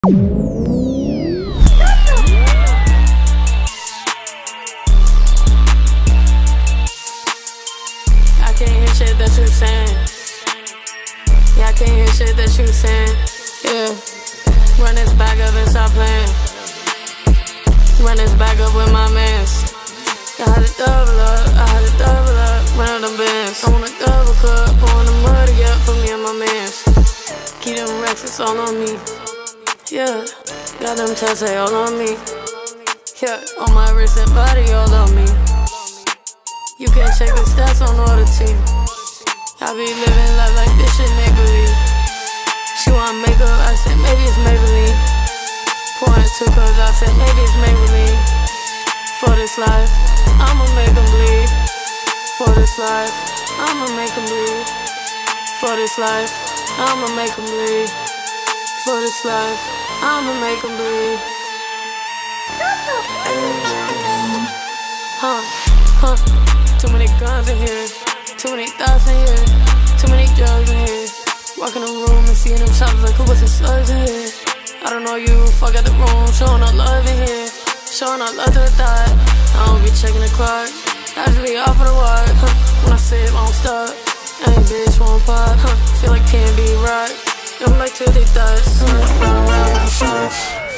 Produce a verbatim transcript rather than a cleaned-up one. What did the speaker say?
I can't hear shit that you saying. Yeah, I can't hear shit that you saying. Yeah, run this back up and stop playing. Run this back up with my mans. I had to double up, I had to double up, run out them bands. I want a double cup, pouring the murder up for me and my mans. Keep them racks, it's all on me. Yeah, got them tats, they all on me. Yeah, on my wrist and body, all on me. You can't check the stats on all the team. I be living life like this shit make believe. She want makeup, I said maybe it's Maybelline. Pouring two cups, I said maybe it's Maybelline. For this life, I'ma make them bleed. For this life, I'ma make them bleed. For this life, I'ma make them bleed. For this life, I'ma make them bleed. Huh, huh. Too many guns in here, too many thoughts in here, too many drugs in here. Walk in the room and seeing them shoppers like who was the slugs in here. I don't know you, fuck out the room, showing all love in here. Showing all love to the thought. I don't be checking the clock, I just be off of the walk. Huh. When I say it won't stop, ain't bitch won't pop. Huh. Feel like can't be right, I'm like two thick thoughts. Huh. Round, round, round,